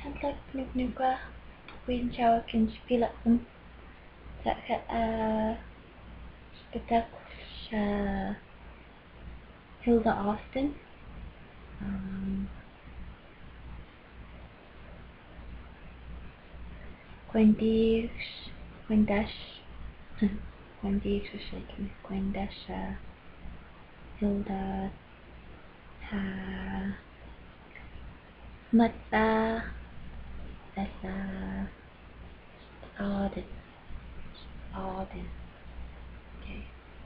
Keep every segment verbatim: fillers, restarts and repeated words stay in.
Handlag Nugnuga, Queen Chowkins Pilakum, Zaka Spatak Hilda Austin, um, Quindix, Quindash, Quindix was shaking, Quindash Hilda Ha Mata Essa Auden Auden okay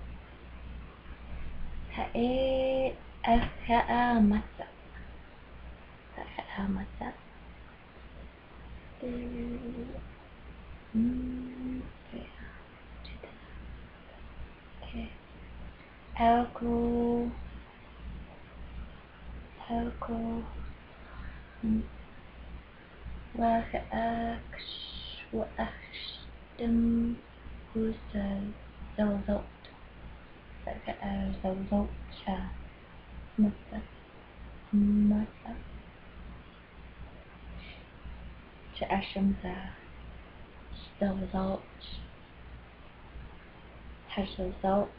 Hae Ahaa Mata Ahaa Mata Mm, okay. Alco, alco, وأخش وأخدم وزوزوت زوزوت شا مثل مثل شأشمزة زوزوت حشزوت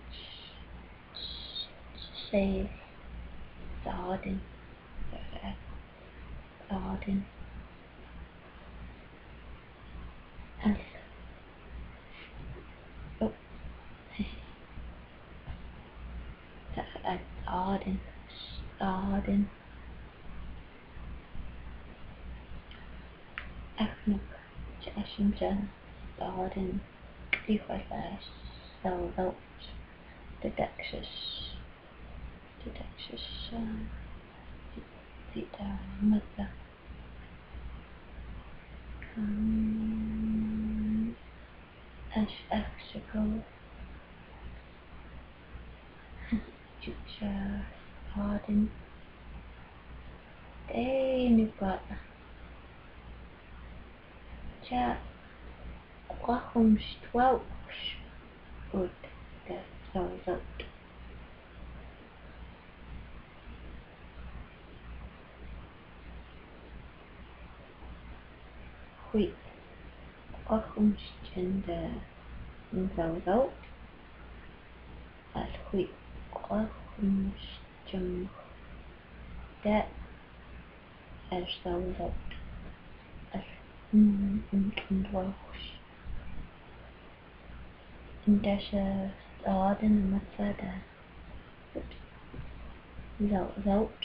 شيء زادن زادن أس أو زادن زادن أخنق شأشمزة زادن Riflex, Velvet, Dedexus, Dedexus, Zeta, Mother, um, Ash Axical, Future, Harden, Day, Nubat, Chat, Quachum, Stwelch, Good, the Velvet. Wheat, Quachum, Gender, Velvet. As wheat, Quachum, Jum, that as Velvet. As mm and Welsh. And there's a garden and what's that? Zilch.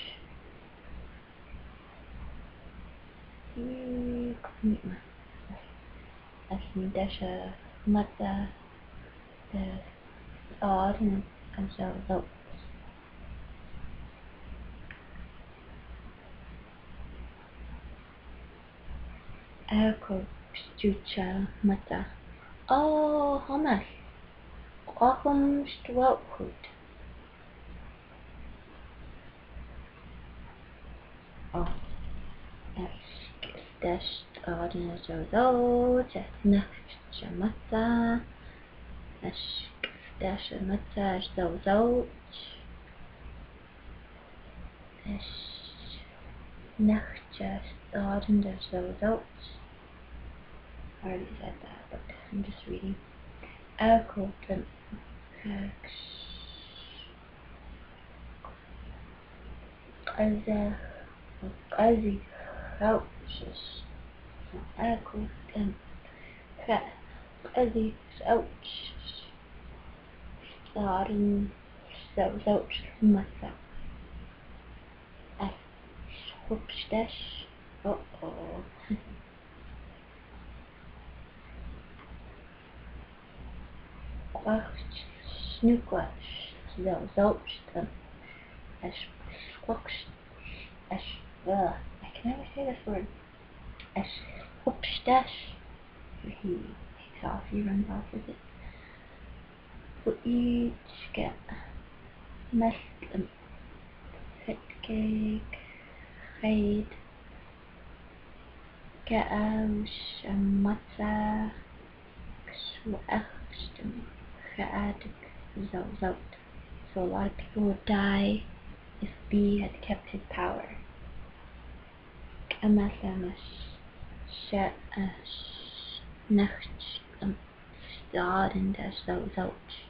As there's a mother, the garden and Zilch. Erko Stucha Mata. Oh, Hamas. Quachum Stwelchut. Oh, that's that's garden and Zilch. That's Nacht Mata. That's that's Mata Zilch. That's Nacht garden and Zilch. I already said that, but I'm just reading. Alcohol and Qazi Qazi Couches. Alcohol and Qazi Couches. Garden Zouch Massa. As Hoopstash. Uh oh. Quacht Snookwash, Zouch, as Squawks, as uh, I can never say this word. As Hoopstash. He takes off, he runs off with it. But each get Meslim, Fit Cake, Haid, Ga'ash, Matza, Swachstum. Zilch. So a lot of people would die if B had kept his power. Amasamas Sha Nacht am Staden der Zouch.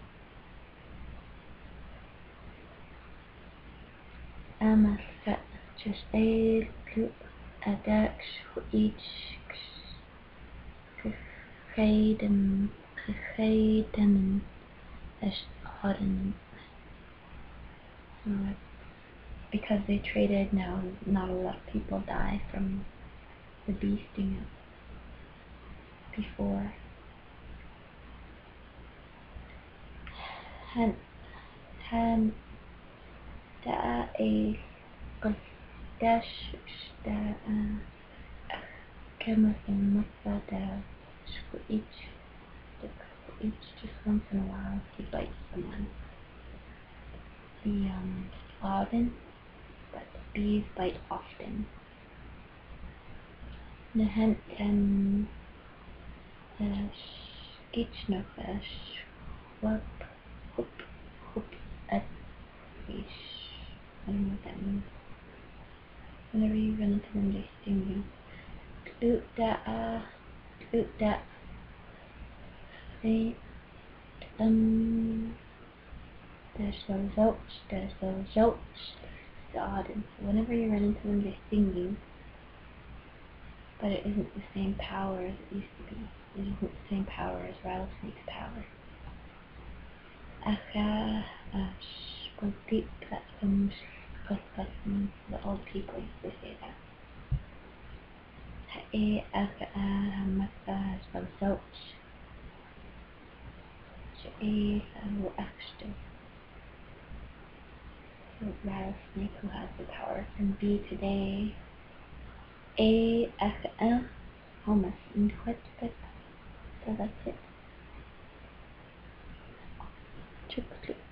Amas just a clue a dax each gegeven gegeven as hadden. Because they traded now, not a lot of people die from the bee sting before. Han han da a dash da Kemasin Mutsa da each each just once in a while he bites someone. The um Robin, but bees bite often. Nahan and the Skitchnoka Schwab Hoop Hoop at fish. I don't know what that means. Whenever you run into them, they sting you. Oot da ah, oot da. They um. There's those oats. There's those oats. The odd. And so whenever you run into them, they sting you. But it isn't the same power as it used to be. It isn't the same power as rattlesnake's power. Acha ash deep. That's from the old people used to say that. Ha'e acha hamasa from soach. She'e samu extra. So rattlesnake who has the power can be today. A acha homus in quite but so that's it. Triple